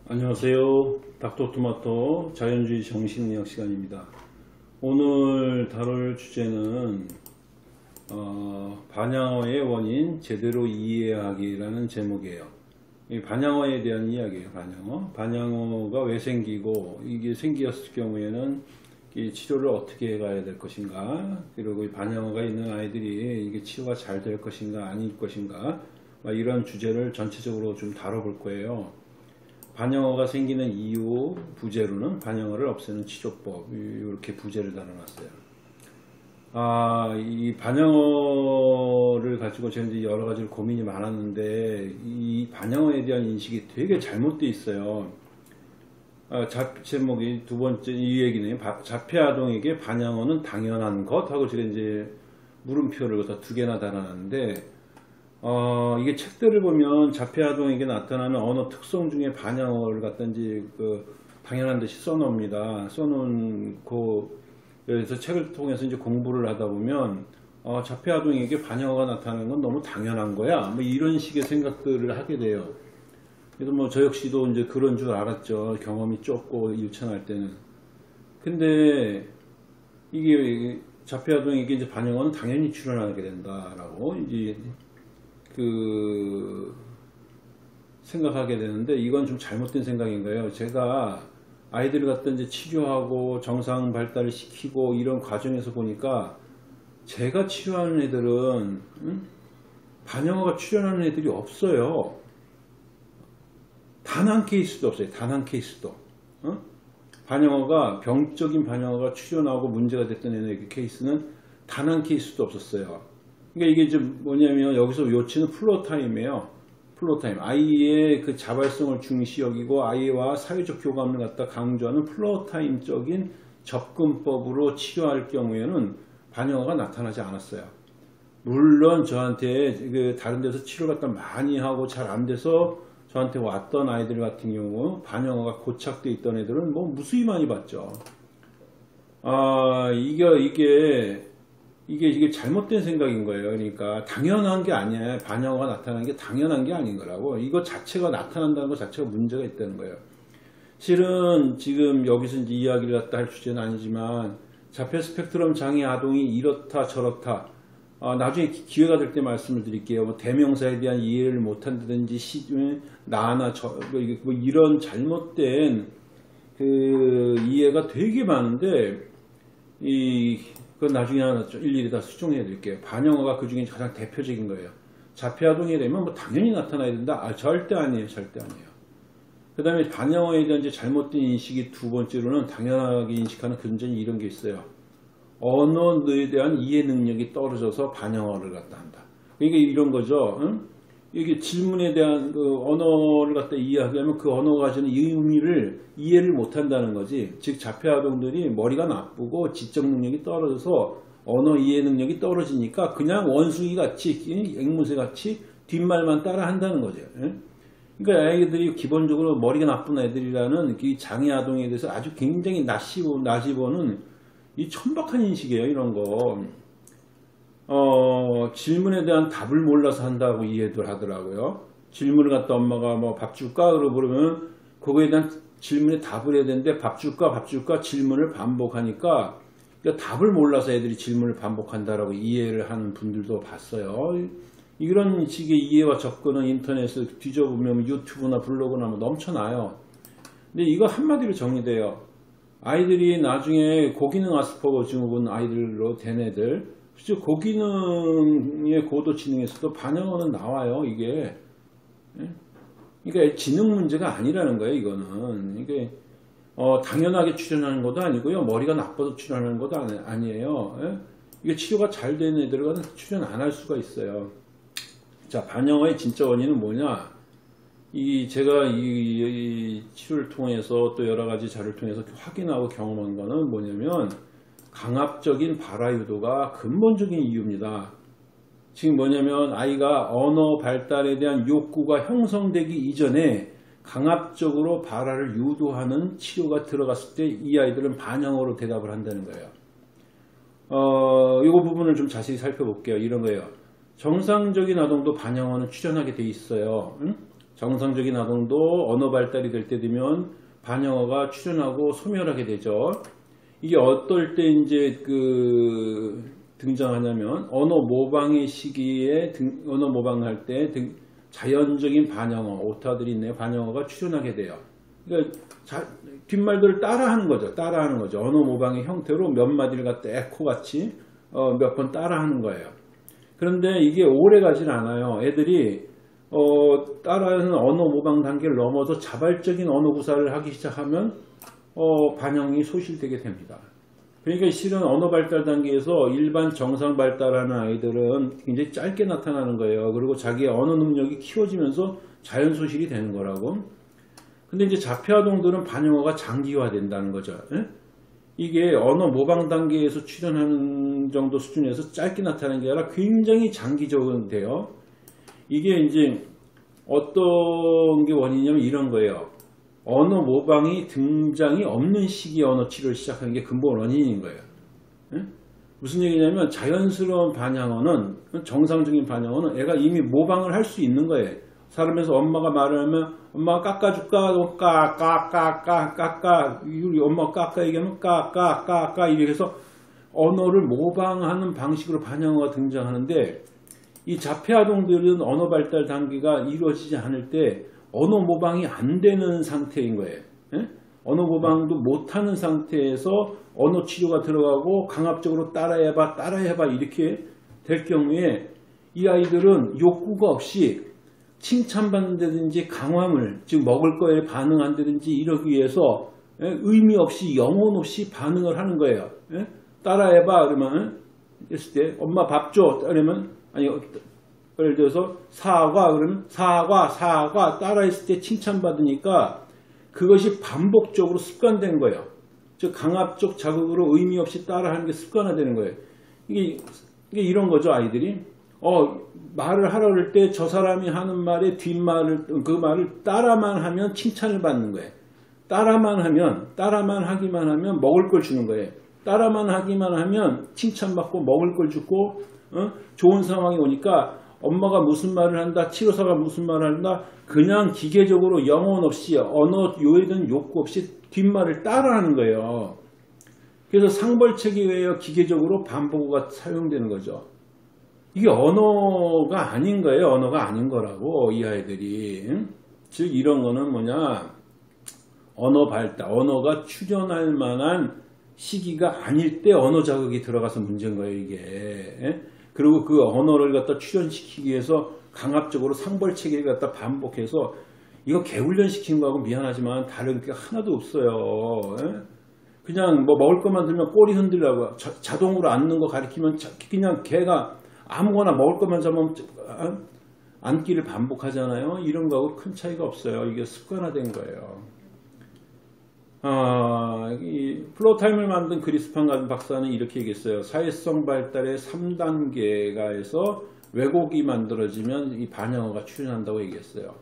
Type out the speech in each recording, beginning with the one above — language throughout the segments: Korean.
안녕하세요. 닥터토마토 자연주의 정신의학 시간입니다. 오늘 다룰 주제는 반향어의 원인 제대로 이해하기라는 제목이에요. 이 반향어에 대한 이야기예요. 반향어가 왜 생기고 이게 생겼을 경우에는 이 치료를 어떻게 해가야 될 것인가, 그리고 이 반향어가 있는 아이들이 이게 치료가 잘 될 것인가 아닐 것인가, 이런 주제를 전체적으로 좀 다뤄볼 거예요. 반영어가 생기는 이유 부제로는 반영어를 없애는 치료법, 이렇게 부제를 달아놨어요. 이 반영어를 가지고 제가 이제 여러 가지 고민이 많았는데, 이 반영어에 대한 인식이 되게 잘못되어 있어요. 제목이 두 번째 이 얘기네요. 자폐아동에게 반영어는 당연한 것 하고 제가 이제 물음표를 갖다 두 개나 달아놨는데, 이게 책들을 보면 자폐아동에게 나타나는 언어 특성 중에 반영어를 갖다지 당연한 듯이 써놓습니다. 써놓은 그래서 책을 통해서 이제 공부를 하다 보면 자폐아동에게 반영어가 나타나는 건 너무 당연한 거야, 이런 식의 생각들을 하게 돼요. 그래서 저 역시도 이제 그런 줄 알았죠. 경험이 좁고 유치원할 때는. 근데 이게 자폐아동에게 이제 반영어는 당연히 출현하게 된다라고 이제 생각하게 되는데, 이건 좀 잘못된 생각인 거예요. 제가 아이들을 갖다 이제 치료하고 정상 발달을 시키고 이런 과정에서 보니까 제가 치료하는 애들은 반영어가 출현하는 애들이 없어요. 단 한 케이스도 없어요. 단 한 케이스도. 반영어가 병적인 반영어가 출현하고 문제가 됐던 애의 케이스는 단 한 케이스도 없었어요. 그러니까 이게 좀 뭐냐면, 여기서 요치는 플로타임이에요. 플로타임. 아이의 그 자발성을 중시 여기고 아이와 사회적 교감을 갖다 강조하는 플로타임적인 접근법으로 치료할 경우에는 반영어가 나타나지 않았어요. 물론 저한테 다른 데서 치료를 갖다 많이 하고 잘 안 돼서 저한테 왔던 아이들 같은 경우 반영어가 고착되어 있던 애들은 무수히 많이 봤죠. 이게 잘못된 생각인 거예요. 그러니까 당연한 게 아니에요. 반영어가 나타나는 게 당연한 게 아닌 거라고. 이거 자체가 나타난다는 것 자체가 문제가 있다는 거예요. 실은 지금 여기서 이제 이야기를 갖다 할 주제는 아니지만, 자폐 스펙트럼 장애 아동이 이렇다 저렇다, 나중에 기회가 될 때 말씀을 드릴게요. 대명사에 대한 이해를 못한다든지 나나 이런 잘못된 이해가 되게 많은데, 그건 나중에 하나 일일이 다 수정해 드릴게요. 반영어가 그 중에 가장 대표적인 거예요. 자폐아동이 되면 당연히 나타나야 된다? 절대 아니에요. 절대 아니에요. 그 다음에 반영어에 대한 이제 잘못된 인식이 두 번째로는, 당연하게 인식하는 근전이 이런 게 있어요. 언어에 대한 이해 능력이 떨어져서 반영어를 갖다 한다. 이게 이런 거죠. 이게 질문에 대한 언어를 갖다 이해하려면 그 언어가 가지는 의미를 이해를 못한다는 거지. 즉 자폐아동들이 머리가 나쁘고 지적 능력이 떨어져서 언어 이해 능력이 떨어지니까 그냥 원숭이 같이, 앵무새 같이 뒷말만 따라 한다는 거죠. 그러니까 아이들이 기본적으로 머리가 나쁜 애들이라는 이 장애 아동에 대해서 아주 굉장히 나시보는 이 천박한 인식이에요. 이런 거. 질문에 대한 답을 몰라서 한다고 이해를 하더라고요. 질문을 갖다 엄마가 밥 줄까? 그러고 그러면 그거에 대한 질문에 답을 해야 되는데, 밥 줄까 질문을 반복하니까, 그러니까 답을 몰라서 애들이 질문을 반복한다라고 이해를 하는 분들도 봤어요. 이런 식의 이해와 접근은 인터넷을 뒤져보면 유튜브나 블로그나 넘쳐나요. 근데 이거 한마디로 정리돼요. 아이들이 나중에 고기능 아스퍼거 증후군 아이들로 된 애들, 실제 고기능의 고도지능에서도 반영어는 나와요. 이게. 그러니까 지능 문제가 아니라는 거예요. 이거는. 이게 당연하게 출현하는 것도 아니고요. 머리가 나빠서 출현하는 것도 아니에요. 이게 치료가 잘 된 애들은 출현 안 할 수가 있어요. 자, 반영어의 진짜 원인은 뭐냐? 제가 이 치료를 통해서 또 여러 가지 자료를 통해서 확인하고 경험한 거는 뭐냐면, 강압적인 발화 유도가 근본적인 이유입니다. 지금 뭐냐면, 아이가 언어 발달에 대한 욕구가 형성되기 이전에 강압적으로 발화를 유도하는 치료가 들어갔을 때 이 아이들은 반영어로 대답을 한다는 거예요. 이 부분을 좀 자세히 살펴볼게요. 이런 거예요. 정상적인 아동도 반영어는 출현하게 돼 있어요. 정상적인 아동도 언어 발달이 될 때 되면 반영어가 출현하고 소멸하게 되죠. 이게 어떨 때 이제 등장하냐면 언어 모방의 시기에 언어 모방할 때 자연적인 반영어, 오타들이 있네 반영어가 출현하게 돼요. 그러니까 뒷말들을 따라하는 거죠. 언어 모방의 형태로 몇 마디를 갖다 에코같이 몇 번 따라하는 거예요. 그런데 이게 오래 가진 않아요. 애들이 따라하는 언어 모방 단계를 넘어서 자발적인 언어 구사를 하기 시작하면 반영이 소실되게 됩니다. 그러니까 실은 언어 발달 단계에서 일반 정상 발달하는 아이들은 굉장히 짧게 나타나는 거예요. 그리고 자기의 언어 능력이 키워지면서 자연 소실이 되는 거라고. 근데 이제 자폐아동들은 반영어가 장기화된다는 거죠. 예? 이게 언어 모방 단계에서 출현하는 정도 수준에서 짧게 나타나는 게 아니라 굉장히 장기적으로 돼요. 이게 이제 어떤 게 원인이냐면 이런 거예요. 언어 모방이 등장이 없는 시기에 언어 치료를 시작하는 게 근본 원인인 거예요. 예? 무슨 얘기냐면 자연스러운 반영어는 정상적인 반영어는 애가 이미 모방을 할 수 있는 거예요. 사람에서 엄마가 말을 하면 엄마가 깎아줄까? 까까까까까까 엄마가 깎아 얘기하면 까까까까 이렇게 해서 언어를 모방하는 방식으로 반영어가 등장하는데 이 자폐아동들은 언어 발달 단계가 이루어지지 않을 때 언어 모방이 안 되는 상태인 거예요. 예? 언어 모방도 못하는 상태에서 언어 치료가 들어가고 강압적으로 따라해봐 이렇게 될 경우에 이 아이들은 욕구가 없이 칭찬받는다든지 강화물, 즉 먹을 거에 반응한다든지 이러기 위해서 의미 없이 영혼 없이 반응을 하는 거예요. 예? 따라해봐 그러면 했을 때 엄마 밥 줘 그러면 아니 예를 들어서 사과 그러면 사과 따라했을 때 칭찬받으니까 그것이 반복적으로 습관된 거예요. 즉 강압적 자극으로 의미 없이 따라하는 게 습관화되는 거예요. 이게 이런 거죠. 아이들이 말을 하라 그럴 때 저 사람이 하는 말의 뒷말을 그 말을 따라만 하면 칭찬을 받는 거예요. 따라만 하기만 하면 먹을 걸 주는 거예요. 따라만 하기만 하면 칭찬받고 먹을 걸 주고 좋은 상황이 오니까 엄마가 무슨 말을 한다, 치료사가 무슨 말을 한다, 그냥 기계적으로 영혼 없이 언어 요해든 욕구 없이 뒷말을 따라하는 거예요. 그래서 상벌책에 의해 기계적으로 반복어가 사용되는 거죠. 이게 언어가 아닌 거예요. 언어가 아닌 거라고 이 아이들이. 즉 이런 거는 뭐냐, 언어 발달, 언어가 출현할 만한 시기가 아닐 때 언어 자극이 들어가서 문제인 거예요 이게. 그리고 그 언어를 갖다 출현시키기 위해서 강압적으로 상벌체계를 갖다 반복해서 이거 개훈련시킨 거하고 미안하지만 다른 게 하나도 없어요. 그냥 뭐 먹을 것만 들면 꼬리 흔들라고 자동으로 앉는 거 가리키면 그냥 걔가 아무거나 먹을 것만 잡으면 앉기를 반복하잖아요. 이런 거하고 큰 차이가 없어요. 이게 습관화된 거예요. 이 플로타임을 만든 그리스판 박사는 이렇게 얘기했어요. 사회성 발달의 3단계가에서 왜곡이 만들어지면 이 반영어가 출현한다고 얘기했어요.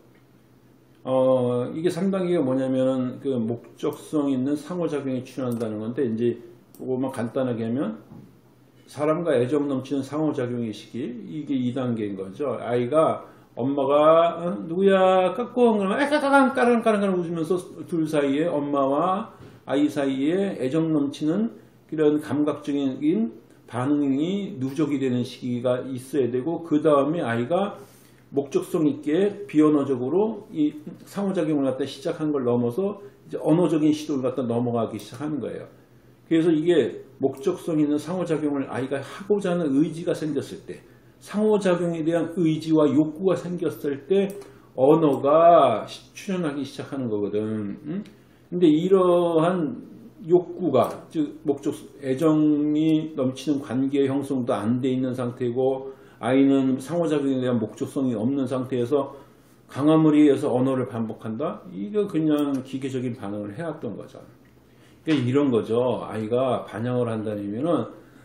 이게 3단계가 뭐냐면 그 목적성 있는 상호작용이 출현한다는 건데, 이제 그거만 간단하게 하면 사람과 애정 넘치는 상호작용의 시기, 이게 2단계인 거죠. 아이가 엄마가 누구야 까꿍 그러면 까랑까랑 웃으면서 둘 사이에 엄마와 아이 사이에 애정 넘치는 그런 감각적인 반응이 누적이 되는 시기가 있어야 되고, 그 다음에 아이가 목적성 있게 비언어적으로 이 상호작용을 갖다 시작한 걸 넘어서 이제 언어적인 시도를 갖다 넘어가기 시작하는 거예요. 그래서 이게 목적성 있는 상호작용을 아이가 하고자 하는 의지가 생겼을 때, 상호작용에 대한 의지와 욕구가 생겼을 때 언어가 출현하기 시작하는 거거든. 근데 이러한 욕구가, 즉 애정이 넘치는 관계 형성도 안 돼 있는 상태고, 아이는 상호작용에 대한 목적성이 없는 상태에서 강화물에 의해서 언어를 반복한다? 이거 그냥 기계적인 반응을 해왔던 거죠. 그러니까 이런 거죠. 아이가 반영을 한다면은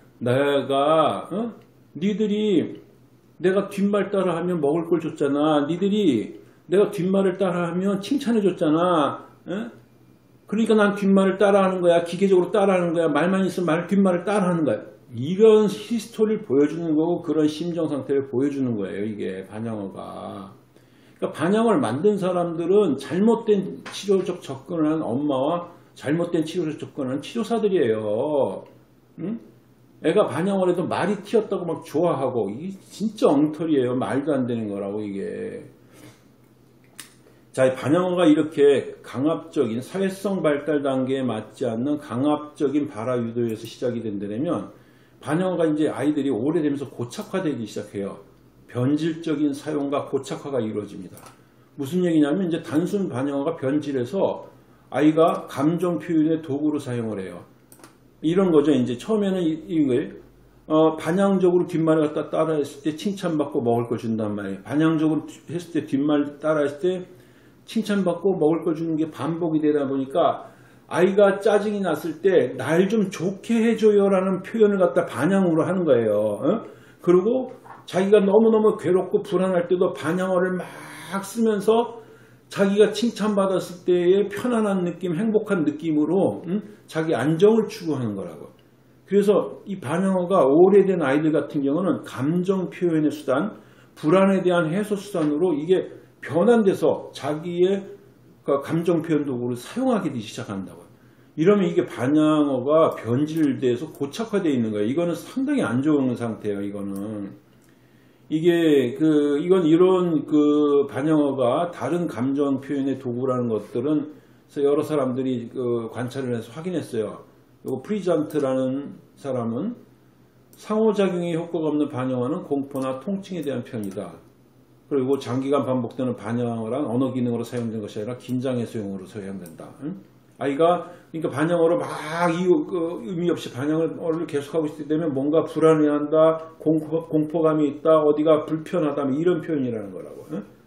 니들이 내가 뒷말 따라하면 먹을 걸 줬잖아. 니들이 내가 뒷말을 따라하면 칭찬해 줬잖아. 그러니까 난 뒷말을 따라하는 거야. 기계적으로 따라하는 거야. 말만 있으면 뒷말을 따라하는 거야. 이런 히스토리를 보여주는 거고, 그런 심정 상태를 보여주는 거예요. 이게 반영어가. 그러니까 그러니까 반영을 만든 사람들은 잘못된 치료적 접근을 한 엄마와 잘못된 치료적 접근을 한 치료사들이에요. 응? 애가 반영을 해도 말이 튀었다고 막 좋아하고, 이게 진짜 엉터리예요. 말도 안 되는 거라고 이게. 자, 반영어가 이렇게 강압적인 사회성 발달 단계에 맞지 않는 강압적인 발화 유도에서 시작이 된다면, 반영어가 이제 아이들이 오래되면서 고착화되기 시작해요. 변질적인 사용과 고착화가 이루어집니다. 무슨 얘기냐면 이제 단순 반영어가 변질해서 아이가 감정 표현의 도구로 사용을 해요. 이런 거죠. 이제 처음에는 이걸 반향적으로 뒷말을 갖다 따라했을 때 칭찬받고 먹을 거 준단 말이에요. 반향적으로 했을 때 뒷말 따라했을 때 칭찬받고 먹을 거 주는 게 반복이 되다 보니까 아이가 짜증이 났을 때 날 좀 좋게 해줘요 라는 표현을 갖다 반향으로 하는 거예요. 그리고 자기가 너무너무 괴롭고 불안할 때도 반향어를 막 쓰면서 자기가 칭찬받았을 때의 편안한 느낌, 행복한 느낌으로 자기 안정을 추구하는 거라고. 그래서 이 반영어가 오래된 아이들 같은 경우는 감정 표현의 수단, 불안에 대한 해소 수단으로 이게 변환돼서 자기의 감정 표현 도구를 사용하게 되기 시작한다고. 이러면 이게 반영어가 변질돼서 고착화되어 있는 거예요. 이거는 상당히 안 좋은 상태예요. 이건 이런 반영어가 다른 감정 표현의 도구라는 것들은 여러 사람들이 관찰을 해서 확인했어요. 프리잔트라는 사람은 상호작용에 효과가 없는 반영어는 공포나 통증에 대한 표현이다. 그리고 장기간 반복되는 반영어란 언어 기능으로 사용된 것이 아니라 긴장 해소용으로 사용된다. 아이가 그러니까 반영어로 막 의미 없이 반영어를 계속하고 있을 때 되면 뭔가 불안해한다, 공포감이 있다, 어디가 불편하다 이런 표현이라는 거라고.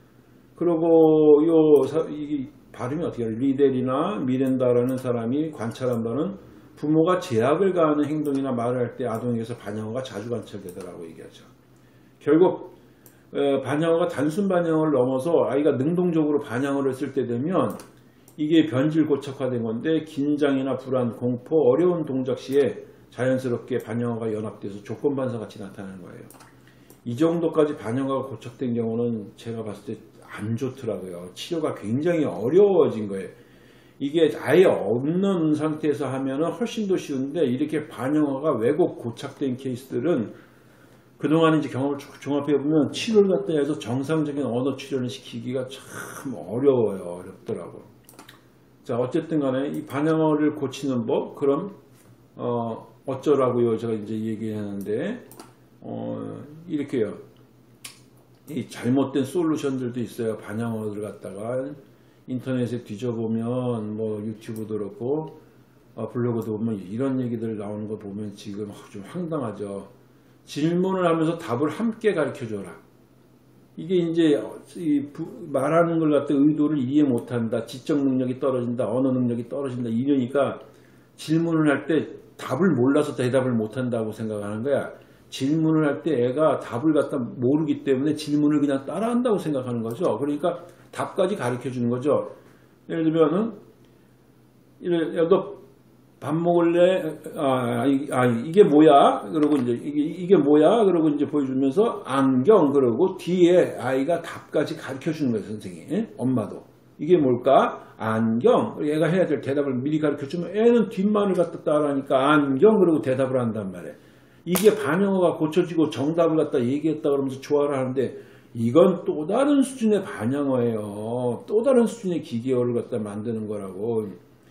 그리고 이 발음이 어떻게 해요? 리델이나 미렌다라는 사람이 관찰한 바는 부모가 제약을 가하는 행동이나 말을 할 때 아동에게서 반영어가 자주 관찰되더라고 얘기하죠. 결국 반영어가 단순 반영어를 넘어서 아이가 능동적으로 반영어를 쓸 때 되면 이게 변질 고착화된 건데 긴장이나 불안, 공포, 어려운 동작 시에 자연스럽게 반영어가 연합돼서 조건반사 같이 나타나는 거예요. 이 정도까지 반영어가 고착된 경우는 제가 봤을 때 안 좋더라고요. 치료가 굉장히 어려워진 거예요. 이게 아예 없는 상태에서 하면은 훨씬 더 쉬운데 이렇게 반영어가 왜곡 고착된 케이스들은 그동안 이제 경험을 종합해보면 치료를 갖다 해서 정상적인 언어 치료를 시키기가 참 어렵더라고. 자, 어쨌든 간에 이 반영어를 고치는 법, 그럼, 어쩌라고요? 제가 이제 얘기했는데, 이렇게요. 이 잘못된 솔루션들도 있어요. 반영어를 갖다가 인터넷에 뒤져보면, 유튜브도 그렇고, 블로그도 보면 이런 얘기들 나오는 거 보면 지금 좀 황당하죠. 질문을 하면서 답을 함께 가르쳐줘라. 이게 이제 말하는 걸 갖다 의도를 이해 못한다. 지적 능력이 떨어진다. 언어 능력이 떨어진다. 이러니까 질문을 할 때 답을 몰라서 대답을 못한다고 생각하는 거야. 질문을 할 때 애가 답을 갖다 모르기 때문에 질문을 그냥 따라한다고 생각하는 거죠. 그러니까 답까지 가르쳐 주는 거죠. 예를 들면은 너 밥 먹을래? 이게 뭐야? 그러고 이제 이게 뭐야? 그러고 이제 보여주면서 안경 그러고 뒤에 아이가 답까지 가르쳐 주는 거예요, 선생님. 엄마도. 이게 뭘까? 안경. 얘가 해야 될 대답을 미리 가르쳐 주면 애는 뒷말을 갖다 따라하니까 안경 그러고 대답을 한단 말이에요. 이게 반영어가 고쳐지고 정답을 갖다 얘기했다 그러면서 좋아를 하는데 이건 또 다른 수준의 반영어예요. 또 다른 수준의 기계어를 갖다 만드는 거라고.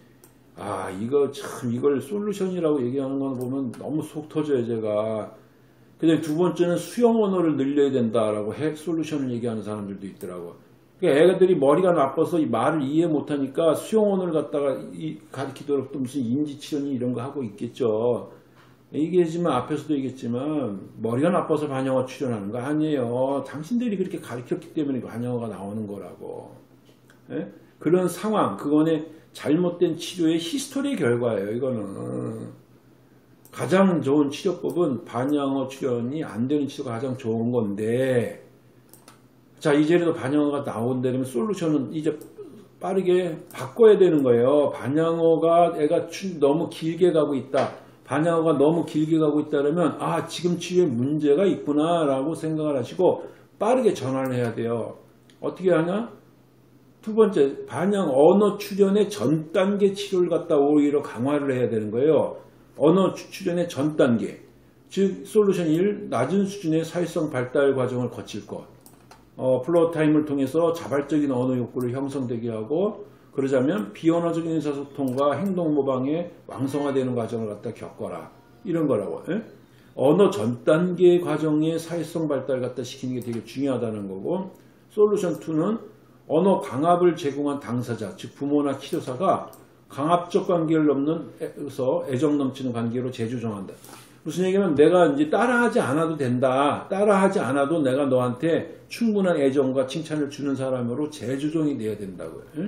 이걸 솔루션이라고 얘기하는 거 보면 너무 속 터져요, 제가. 그다음에 두 번째는 수용 언어를 늘려야 된다라고 핵 솔루션을 얘기하는 사람들도 있더라고. 그러니까 애들이 머리가 나빠서 이 말을 이해 못하니까 수용 언어를 갖다가 가르치도록 또 무슨 인지치료니 이런 거 하고 있겠죠. 얘기했지만 앞에서도 얘기했지만 머리가 나빠서 반영어 출연하는 거 아니에요. 당신들이 그렇게 가르쳤기 때문에 반영어가 나오는 거라고. 예? 그런 상황, 그거는 잘못된 치료의 히스토리의 결과예요. 이거는 가장 좋은 치료법은 반영어 출연이 안 되는 치료가 가장 좋은 건데, 자 이제라도 반영어가 나온다면 솔루션은 이제 빠르게 바꿔야 되는 거예요. 반영어가 애가 너무 길게 가고 있다. 반영어가 너무 길게 가고 있다면 지금 치료에 문제가 있구나 라고 생각을 하시고 빠르게 전환을 해야 돼요. 어떻게 하냐? 두 번째, 반영 언어 출현의 전 단계 치료를 갖다 오히려 강화를 해야 되는 거예요. 언어 출현의 전 단계. 즉 솔루션 1, 낮은 수준의 사회성 발달 과정을 거칠 것. 플로어 타임을 통해서 자발적인 언어 욕구를 형성되게 하고, 그러자면 비언어적인 의사소통과 행동 모방의 왕성화되는 과정을 갖다 겪어라. 이런 거라고. 예? 언어 전 단계 과정의 사회성 발달 갖다 시키는 게 되게 중요하다는 거고, 솔루션 2는 언어 강압을 제공한 당사자, 즉 부모나 치료사가 강압적 관계를 넘는서 애정 넘치는 관계로 재조정한다. 무슨 얘기냐면 내가 이제 따라하지 않아도 된다. 따라하지 않아도 내가 너한테 충분한 애정과 칭찬을 주는 사람으로 재조정이 돼야 된다고요. 예?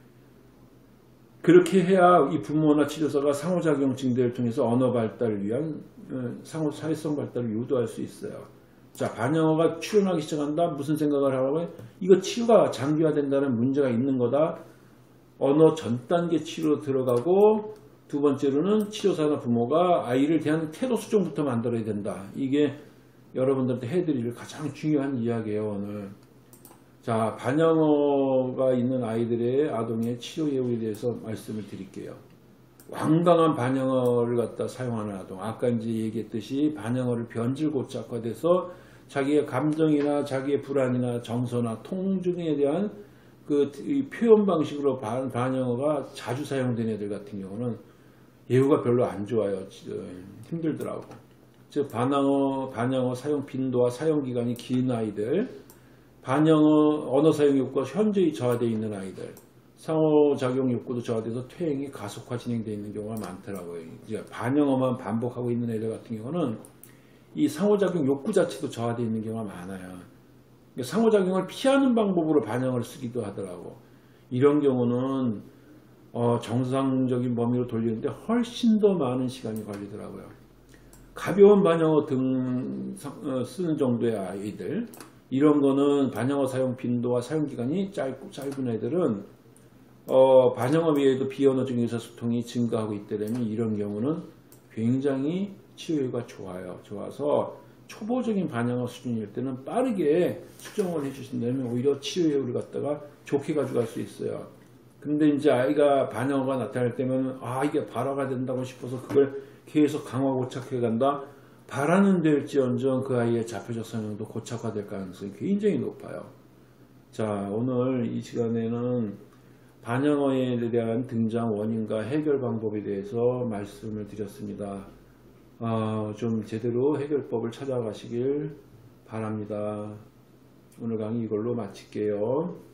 그렇게 해야 이 부모나 치료사가 상호작용 증대를 통해서 언어 발달을 위한 상호 사회성 발달을 유도할 수 있어요. 자, 반영어가 출현하기 시작한다. 무슨 생각을 하라고요? 이거 치유가 장기화된다는 문제가 있는 거다. 언어 전 단계 치료로 들어가고, 두 번째로는 치료사나 부모가 아이를 대한 태도 수정부터 만들어야 된다. 이게 여러분들한테 해드릴 가장 중요한 이야기예요, 오늘. 자, 반영어가 있는 아이들의 아동의 치료 예우에 대해서 말씀을 드릴게요. 완강한 반영어를 갖다 사용하는 아동. 아까 이제 얘기했듯이 반영어를 변질고착화돼서 자기의 감정이나 자기의 불안이나 정서나 통증에 대한 그 표현 방식으로 반영어가 자주 사용된 애들 같은 경우는 예후가 별로 안 좋아요. 힘들더라고. 즉 반영어 사용 빈도와 사용 기간이 긴 아이들, 반영어 언어 사용 욕구가 현저히 저하되어 있는 아이들, 상호작용 욕구도 저하돼서 퇴행이 가속화 진행되어 있는 경우가 많더라고요. 이제 반영어만 반복하고 있는 애들 같은 경우는 이 상호작용 욕구 자체도 저하되어 있는 경우가 많아요. 상호작용을 피하는 방법으로 반영을 쓰기도 하더라고. 이런 경우는 정상적인 범위로 돌리는데 훨씬 더 많은 시간이 걸리더라고요. 가벼운 반영어 등 쓰는 정도의 아이들, 이런 거는 반영어 사용 빈도와 사용 기간이 짧은 애들은 반영어 외에도 비언어적인 의사소통이 증가하고 있다면 이런 경우는 굉장히 치유가 좋아요. 좋아서 초보적인 반영어 수준일 때는 빠르게 수정을 해주신다면 오히려 치유를 갖다가 좋게 가져갈 수 있어요. 근데 이제 아이가 반영어가 나타날 때면 이게 발화가 된다고 싶어서 그걸 계속 강화 고착해 간다. 발화는 될지언정 그 아이의 자폐적 성향도 고착화될 가능성이 굉장히 높아요. 자, 오늘 이 시간에는 반영어에 대한 등장 원인과 해결 방법에 대해서 말씀을 드렸습니다. 좀 제대로 해결법을 찾아가시길 바랍니다. 오늘 강의 이걸로 마칠게요.